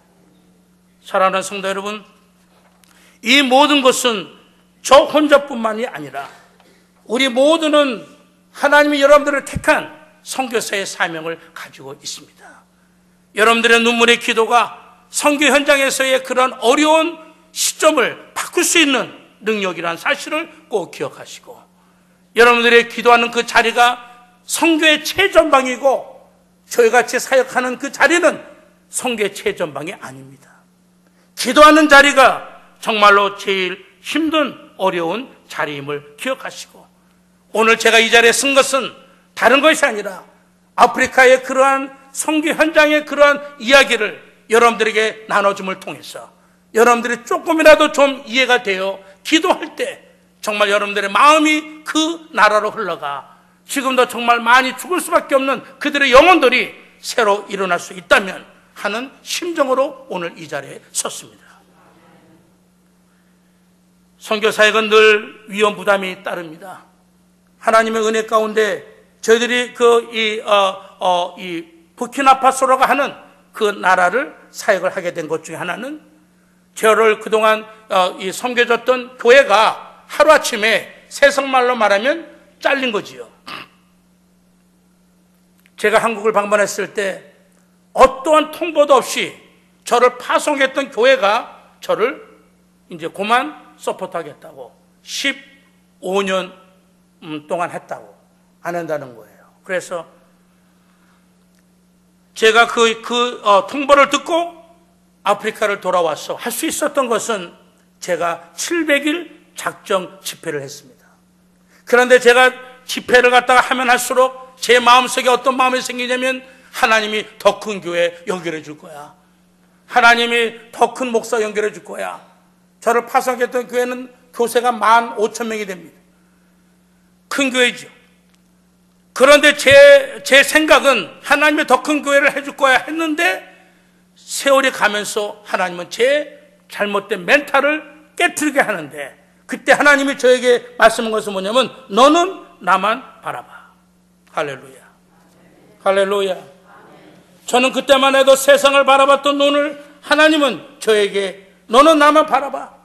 사랑하는 성도 여러분, 이 모든 것은 저 혼자뿐만이 아니라 우리 모두는 하나님이 여러분들을 택한 선교사의 사명을 가지고 있습니다. 여러분들의 눈물의 기도가 선교 현장에서의 그런 어려운 시점을 바꿀 수 있는 능력이라는 사실을 꼭 기억하시고, 여러분들의 기도하는 그 자리가 선교의 최전방이고 저희같이 사역하는 그 자리는 선교의 최전방이 아닙니다. 기도하는 자리가 정말로 제일 힘든 어려운 자리임을 기억하시고, 오늘 제가 이 자리에 쓴 것은 다른 것이 아니라 아프리카의 그러한 선교 현장의 그러한 이야기를 여러분들에게 나눠줌을 통해서 여러분들이 조금이라도 좀 이해가 되어 기도할 때 정말 여러분들의 마음이 그 나라로 흘러가 지금도 정말 많이 죽을 수밖에 없는 그들의 영혼들이 새로 일어날 수 있다면 하는 심정으로 오늘 이 자리에 섰습니다. 선교 사역은 늘 위험 부담이 따릅니다. 하나님의 은혜 가운데 저희들이 이 부키나파소라고 하는 그 나라를 사역을 하게 된 것 중에 하나는 저를 그동안 섬겨줬던 교회가 하루아침에 세상말로 말하면 잘린 거지요. 제가 한국을 방문했을 때 어떠한 통보도 없이 저를 파송했던 교회가 저를 이제 그만 서포트하겠다고 15년 동안 했다고 안 한다는 거예요. 그래서 제가 통보를 듣고 아프리카를 돌아와서 할 수 있었던 것은 제가 700일 작정 집회를 했습니다. 그런데 제가 집회를 갖다가 하면 할수록 제 마음속에 어떤 마음이 생기냐면 하나님이 더 큰 교회 연결해 줄 거야. 하나님이 더 큰 목사 연결해 줄 거야. 저를 파송했던 교회는 교세가 15,000명이 됩니다. 큰 교회죠. 그런데 제 생각은 하나님이 더 큰 교회를 해줄 거야 했는데 세월이 가면서 하나님은 제 잘못된 멘탈을 깨트리게 하는데 그때 하나님이 저에게 말씀한 것은 뭐냐면 너는 나만 바라봐. 할렐루야. 할렐루야. 저는 그때만 해도 세상을 바라봤던 눈을 하나님은 저에게 너는 나만 바라봐.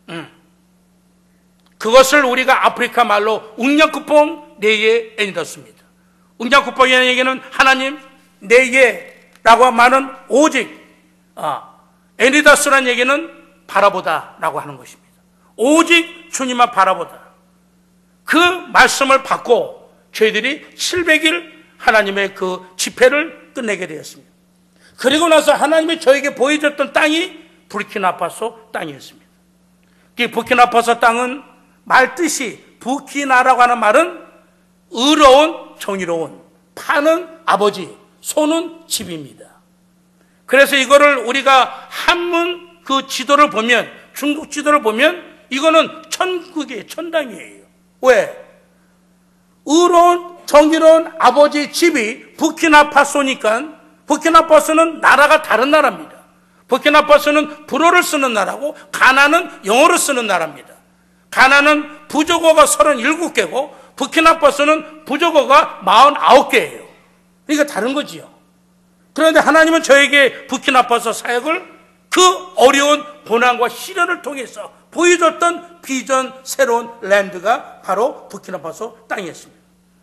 그것을 우리가 아프리카 말로 웅냥쿠뽕 네예 애니더스입니다. 웅냥쿠뽕이라는 얘기는 하나님 네예라고 말은 오직, 애니더스라는 얘기는 바라보다라고 하는 것입니다. 오직 주님만 바라보다. 그 말씀을 받고 저희들이 700일 하나님의 그 집회를 끝내게 되었습니다. 그리고 나서 하나님이 저에게 보여줬던 땅이 부르키나파소 땅이었습니다. 이 부르키나파소 땅은 말뜻이 부키나라고 하는 말은 의로운, 정의로운, 파는 아버지, 소는 집입니다. 그래서 이거를 우리가 한문 그 지도를 보면, 중국 지도를 보면 이거는 천국이에요, 천당이에요. 왜? 의로운, 정의로운 아버지 집이 부키나파소니까 부키나파소는 나라가 다른 나라입니다. 부키나파소는 불어를 쓰는 나라고 가나는 영어를 쓰는 나라입니다. 가나는 부족어가 37개고 부키나파소는 부족어가 49개예요. 그러니까 다른 거지요. 그런데 하나님은 저에게 부키나파소 사역을 그 어려운 고난과 시련을 통해서 보여줬던 비전 새로운 랜드가 바로 부키나파소 땅이었습니다.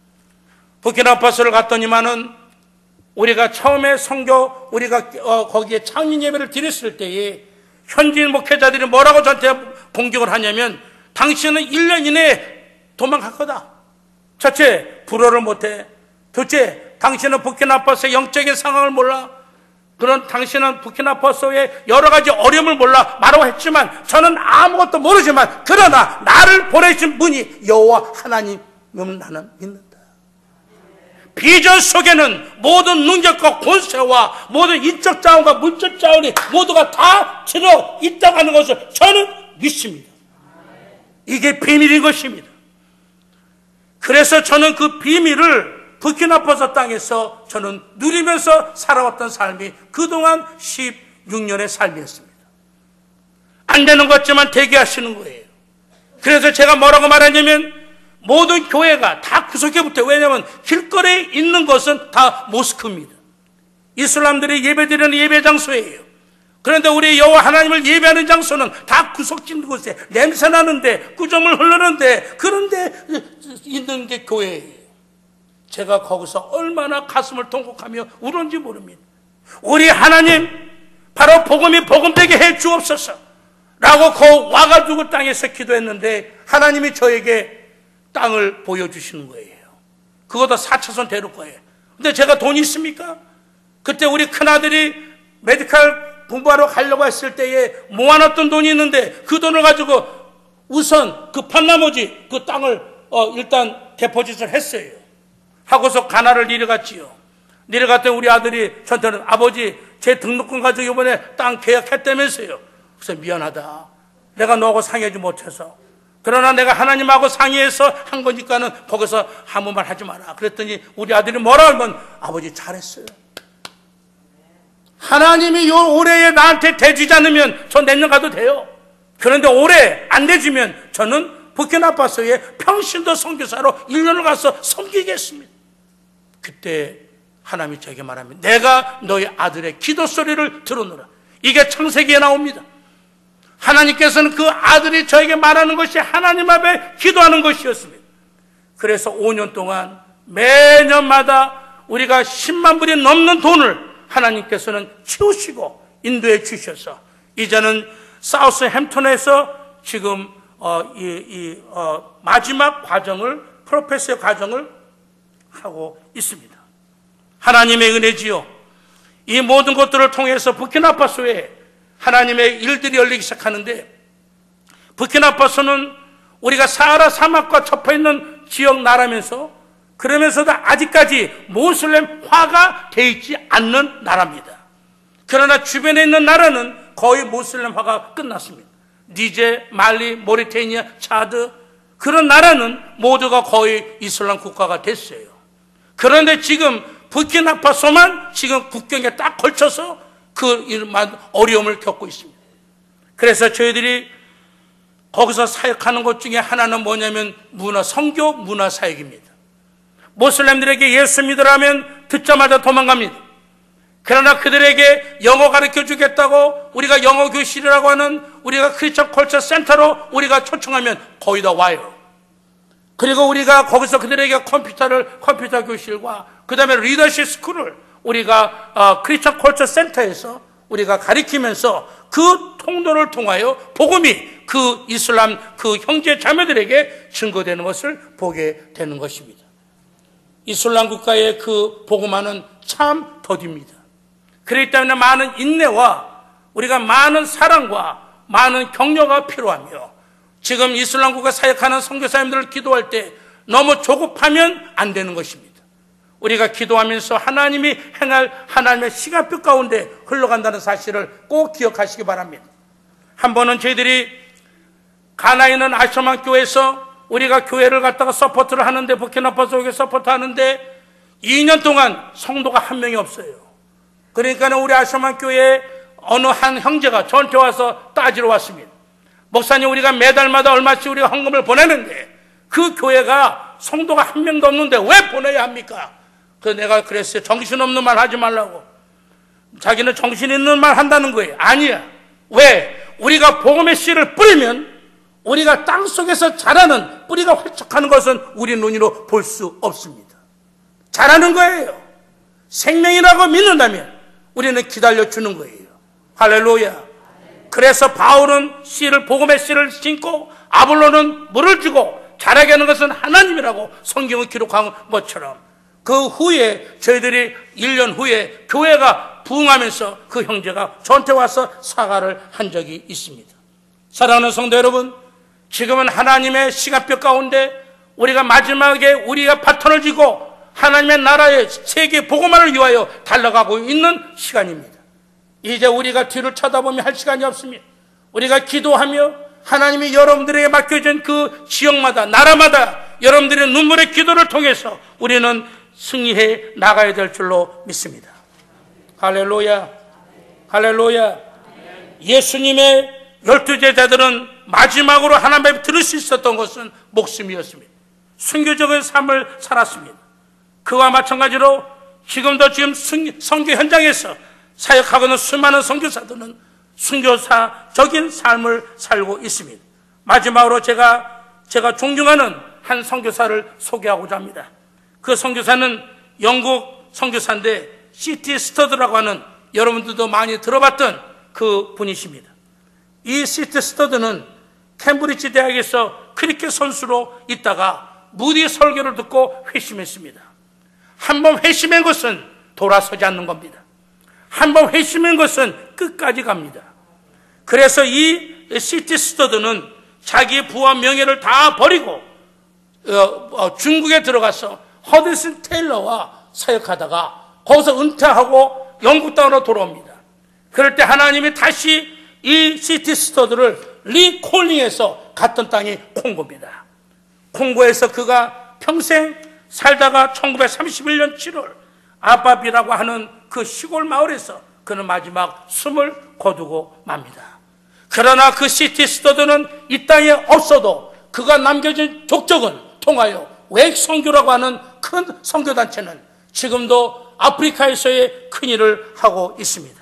부키나파소를 갔더니만은 우리가 처음에 우리가 거기에 창립 예배를 드렸을 때에 현지인 목회자들이 뭐라고 저한테 공격을 하냐면 당신은 1년 이내에 도망갈 거다. 첫째, 불어를 못해. 둘째, 당신은 부키나파소의 영적인 상황을 몰라. 그런 당신은 부키나파소의 여러 가지 어려움을 몰라 말하고 했지만 저는 아무것도 모르지만 그러나 나를 보내신 분이 여호와 하나님은 나는 믿는다. 비전 속에는 모든 능력과 권세와 모든 인적 자원과 물질 자원이 모두가 다 들어 있다고 하는 것을 저는 믿습니다. 이게 비밀인 것입니다. 그래서 저는 그 비밀을 부키나파소 땅에서 저는 누리면서 살아왔던 삶이 그동안 16년의 삶이었습니다. 안 되는 것 같지만 되게 하시는 거예요. 그래서 제가 뭐라고 말하냐면 모든 교회가 다 구석에 붙어요. 왜냐하면 길거리에 있는 것은 다 모스크입니다. 이슬람들이 예배드리는 예배 장소예요. 그런데 우리 여호와 하나님을 예배하는 장소는 다 구석진 곳에 냄새 나는데 구조물 흐르는데 그런데 있는 게 교회예요. 제가 거기서 얼마나 가슴을 통곡하며 울었는지 모릅니다. 우리 하나님 바로 복음이 복음되게 해 주옵소서 라고 와가지고 땅에서 기도했는데 하나님이 저에게 땅을 보여주시는 거예요. 그것도 4차선 대로가예요. 근데 제가 돈이 있습니까? 그때 우리 큰아들이 메디칼 공부하러 가려고 했을 때에 모아놨던 돈이 있는데 그 돈을 가지고 우선 급한 나머지 그 땅을 일단 데포짓을 했어요. 하고서 가나를 내려갔지요. 내려갔더니 우리 아들이 저한테는 아버지 제 등록금 가지고 이번에 땅 계약했다면서요. 그래서 미안하다. 내가 너하고 상의하지 못해서. 그러나 내가 하나님하고 상의해서 한 거니까는 거기서 아무 말 하지 마라. 그랬더니 우리 아들이 뭐라 하면 아버지 잘했어요. 하나님이 요 올해에 나한테 대주지 않으면 저 내년 가도 돼요. 그런데 올해 안 대주면 저는 부키나파소에 평신도 선교사로 1년을 가서 섬기겠습니다. 그때 하나님이 저에게 말합니다. 내가 너희 아들의 기도 소리를 들어노라. 이게 창세기에 나옵니다. 하나님께서는 그 아들이 저에게 말하는 것이 하나님 앞에 기도하는 것이었습니다. 그래서 5년 동안 매년마다 우리가 10만 불이 넘는 돈을 하나님께서는 치우시고 인도해 주셔서 이제는 사우스 햄튼에서 지금 마지막 과정을 프로페서 과정을 하고 있습니다. 하나님의 은혜지요. 이 모든 것들을 통해서 부키나파소에 하나님의 일들이 열리기 시작하는데 부키나파소는 우리가 사하라 사막과 접해있는 지역 나라면서 그러면서도 아직까지 모슬렘화가 되어 있지 않는 나라입니다. 그러나 주변에 있는 나라는 거의 모슬렘화가 끝났습니다. 니제, 말리, 모리테니아, 차드 그런 나라는 모두가 거의 이슬람 국가가 됐어요. 그런데 지금 부키나파소만 지금 국경에 딱 걸쳐서 그 어려움을 겪고 있습니다. 그래서 저희들이 거기서 사역하는 것 중에 하나는 뭐냐면 선교 문화 사역입니다. 모슬렘들에게 예수 믿으라면 듣자마자 도망갑니다. 그러나 그들에게 영어 가르쳐 주겠다고 우리가 영어 교실이라고 하는 우리가 크리스천 컬처 센터로 우리가 초청하면 거의 다 와요. 그리고 우리가 거기서 그들에게 컴퓨터 교실과 그 다음에 리더십 스쿨을 우리가 크리스천 컬처 센터에서 우리가 가르치면서 그 통로를 통하여 복음이 그 이슬람 그 형제 자매들에게 증거되는 것을 보게 되는 것입니다. 이슬람 국가의 그 복음화는 참 더딥니다. 그렇기 때문에 많은 인내와 우리가 많은 사랑과 많은 격려가 필요하며 지금 이슬람 국가 사역하는 선교사님들을 기도할 때 너무 조급하면 안 되는 것입니다. 우리가 기도하면서 하나님이 행할 하나님의 시간표 가운데 흘러간다는 사실을 꼭 기억하시기 바랍니다. 한 번은 저희들이 가나에 있는 아셔만 교회에서 우리가 교회를 갖다가 서포트를 하는데 부키나파소에 서포트 하는데 2년 동안 성도가 한 명이 없어요. 그러니까 우리 아셔만 교회에 어느 한 형제가 저한테 와서 따지러 왔습니다. 목사님 우리가 매달마다 얼마씩 우리가 헌금을 보내는데 그 교회가 성도가 한 명도 없는데 왜 보내야 합니까? 그래서 내가 그랬어요. 정신없는 말 하지 말라고. 자기는 정신 있는 말 한다는 거예요. 아니야. 왜? 우리가 복음의 씨를 뿌리면 우리가 땅속에서 자라는 뿌리가 활짝하는 것은 우리 눈으로 볼 수 없습니다. 자라는 거예요. 생명이라고 믿는다면 우리는 기다려주는 거예요. 할렐루야. 그래서 바울은 씨를, 복음의 씨를 심고 아볼로는 물을 주고 자라게 하는 것은 하나님이라고 성경을 기록한 것처럼 그 후에 저희들이 1년 후에 교회가 부흥하면서 그 형제가 저한테 와서 사과를 한 적이 있습니다. 사랑하는 성도 여러분, 지금은 하나님의 시간표 가운데 우리가 마지막에 우리가 바톤을 쥐고 하나님의 나라의 세계 복음화를 위하여 달려가고 있는 시간입니다. 이제 우리가 뒤를 쳐다보며 할 시간이 없습니다. 우리가 기도하며 하나님이 여러분들에게 맡겨진 그 지역마다, 나라마다 여러분들의 눈물의 기도를 통해서 우리는 승리해 나가야 될 줄로 믿습니다. 할렐루야. 할렐루야. 예수님의 12제자들은 마지막으로 하나님 앞에 들을 수 있었던 것은 목숨이었습니다. 순교적인 삶을 살았습니다. 그와 마찬가지로 지금도 지금 선교 현장에서 사역하고 있는 수많은 선교사들은 순교사적인 삶을 살고 있습니다. 마지막으로 제가 존경하는 한 선교사를 소개하고자 합니다. 그 선교사는 영국 선교사인데 C.T. 스터드라고 하는, 여러분들도 많이 들어봤던 그 분이십니다. 이 C.T. 스터드는 캠브리지 대학에서 크리켓 선수로 있다가 무디 설교를 듣고 회심했습니다. 한번 회심한 것은 돌아서지 않는 겁니다. 한번 회심한 것은 끝까지 갑니다. 그래서 이 C.T. 스터드는 자기의 부와 명예를 다 버리고 중국에 들어가서 허드슨 테일러와 사역하다가 거기서 은퇴하고 영국 땅으로 돌아옵니다. 그럴 때 하나님이 다시 이 C.T. 스터드를 리콜링해서 갔던 땅이 콩고입니다. 콩고에서 그가 평생 살다가 1931년 7월 아바비라고 하는 그 시골 마을에서 그는 마지막 숨을 거두고 맙니다. 그러나 그 C.T. 스터드는 이 땅에 없어도 그가 남겨진 족적은 통하여 웨이크 선교라고 하는 큰 선교단체는 지금도 아프리카에서의 큰 일을 하고 있습니다.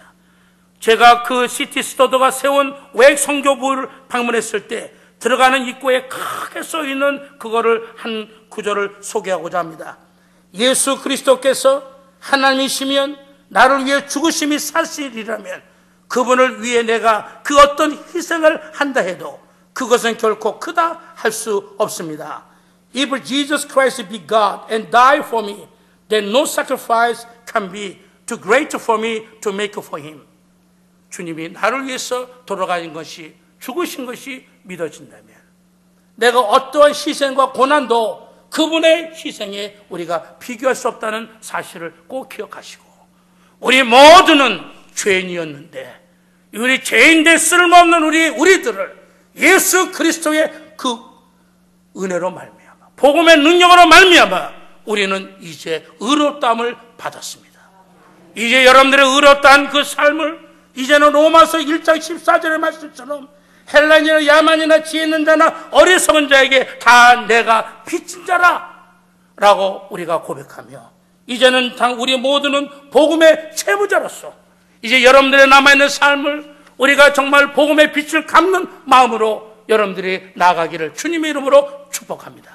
제가 그 C.T. 스터드가 세운 웨이크 선교부를 방문했을 때 들어가는 입구에 크게 써있는 그거를 한 구절을 소개하고자 합니다. 예수 그리스도께서 하나님이시면 나를 위해 죽으심이 사실이라면 그분을 위해 내가 그 어떤 희생을 한다 해도 그것은 결코 크다 할 수 없습니다. If Jesus Christ be God and die for me, then no sacrifice can be too great for me to make for him. 주님이 나를 위해서 돌아가신 것이, 죽으신 것이 믿어진다면 내가 어떠한 희생과 고난도 그분의 희생에 우리가 비교할 수 없다는 사실을 꼭 기억하시고, 우리 모두는 죄인이었는데 우리 죄인된 쓸모없는 우리들을 예수 그리스도의 그 은혜로 말미암아, 복음의 능력으로 말미암아 우리는 이제 의롭다함을 받았습니다. 이제 여러분들의 의롭다한 그 삶을 이제는 로마서 1장 14절의 말씀처럼 헬라인이나 야만이나 지혜 있는 자나 어리석은 자에게 다 내가 빚진 자라 라고 우리가 고백하며, 이제는 우리 모두는 복음의 채무자로서 이제 여러분들의 남아있는 삶을 우리가 정말 복음의 빛을 갚는 마음으로 여러분들이 나아가기를 주님의 이름으로 축복합니다.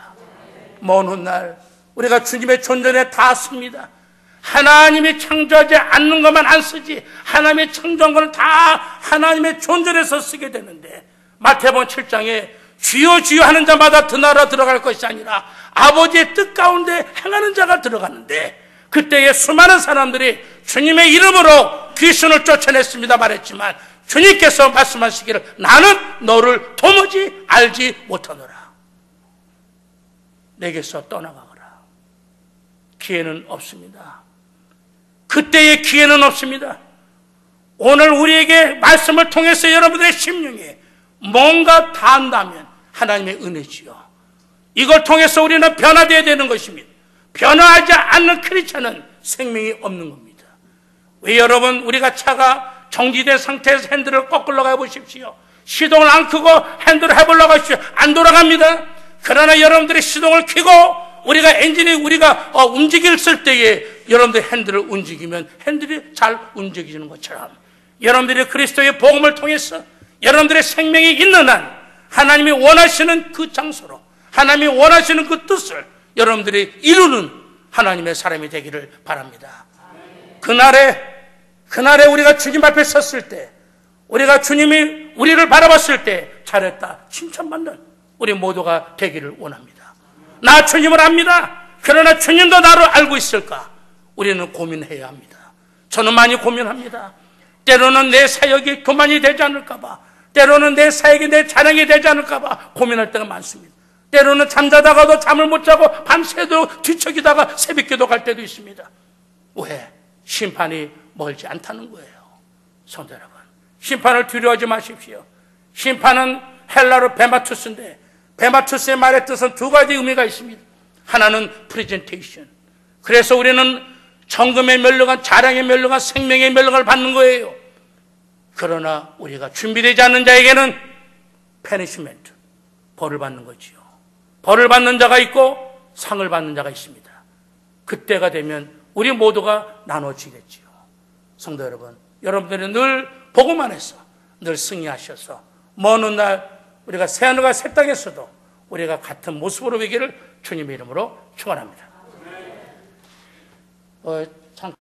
먼 훗날 우리가 주님의 존전에 닿았습니다. 하나님이 창조하지 않는 것만 안 쓰지 하나님의 창조한 것을 다 하나님의 존전에서 쓰게 되는데, 마태복음 7장에 주여 주여 하는 자마다 그 나라 들어갈 것이 아니라 아버지의 뜻 가운데 행하는 자가 들어가는데, 그때에 수많은 사람들이 주님의 이름으로 귀신을 쫓아냈습니다 말했지만 주님께서 말씀하시기를 나는 너를 도무지 알지 못하노라. 내게서 떠나가거라. 기회는 없습니다. 그때의 기회는 없습니다. 오늘 우리에게 말씀을 통해서 여러분들의 심령에 뭔가 닿는다면 하나님의 은혜지요. 이걸 통해서 우리는 변화되어야 되는 것입니다. 변화하지 않는 크리스천은 생명이 없는 겁니다. 왜 여러분, 우리가 차가 정지된 상태에서 핸들을 거꾸로 가보십시오. 시동을 안 켜고 핸들을 해보려고 하십시오. 안 돌아갑니다. 그러나 여러분들이 시동을 켜고 우리가 우리가 움직일 때에 여러분들 핸들을 움직이면 핸들이 잘 움직이는 것처럼 여러분들이 그리스도의 복음을 통해서 여러분들의 생명이 있는 한 하나님이 원하시는 그 장소로 하나님이 원하시는 그 뜻을 여러분들이 이루는 하나님의 사람이 되기를 바랍니다. 그날에 우리가 주님 앞에 섰을 때, 우리가 주님이 우리를 바라봤을 때 잘했다 칭찬받는 우리 모두가 되기를 원합니다. 나 주님을 압니다. 그러나 주님도 나를 알고 있을까? 우리는 고민해야 합니다. 저는 많이 고민합니다. 때로는 내 사역이 교만이 되지 않을까 봐, 때로는 내 사역이 내 자랑이 되지 않을까 봐 고민할 때가 많습니다. 때로는 잠자다가도 잠을 못 자고 밤새도 뒤척이다가 새벽기도 갈 때도 있습니다. 왜? 심판이 멀지 않다는 거예요. 성도 여러분, 심판을 두려워하지 마십시오. 심판은 헬라로 베마투스인데, 베마투스의 말의 뜻은 두 가지 의미가 있습니다. 하나는 프레젠테이션, 그래서 우리는 정금의 멸류관, 자랑의 멸류관, 생명의 멸류관을 받는 거예요. 그러나 우리가 준비되지 않는 자에게는 페니시멘트, 벌을 받는 거지요. 벌을 받는 자가 있고 상을 받는 자가 있습니다. 그때가 되면 우리 모두가 나눠지겠지요. 성도 여러분, 여러분들이 늘 복음 안에서 늘 승리하셔서 먼 훗날 우리가 새하늘과 새 땅에서도 우리가 같은 모습으로 되기를 주님의 이름으로 축원합니다.